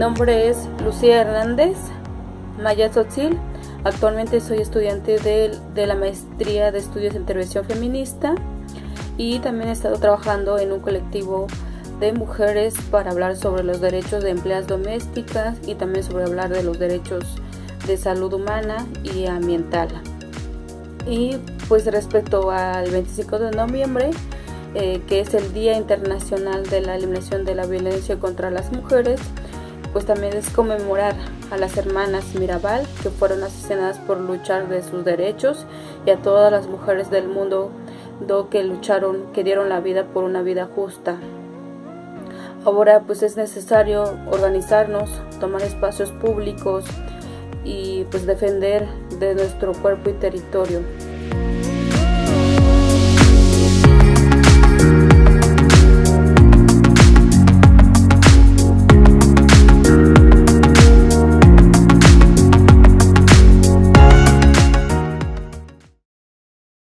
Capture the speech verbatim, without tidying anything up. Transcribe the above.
nombre es Lucía Hernández Maya Tzotzil. Actualmente soy estudiante de, de la maestría de estudios de intervención feminista y también he estado trabajando en un colectivo de mujeres para hablar sobre los derechos de empleadas domésticas y también sobre hablar de los derechos de salud humana y ambiental. Y pues respecto al veinticinco de noviembre, eh, que es el Día Internacional de la Eliminación de la Violencia contra las Mujeres, pues también es conmemorar a las hermanas Mirabal, que fueron asesinadas por luchar de sus derechos, y a todas las mujeres del mundo do que lucharon, que dieron la vida por una vida justa. Ahora pues es necesario organizarnos, tomar espacios públicos y pues defender de nuestro cuerpo y territorio.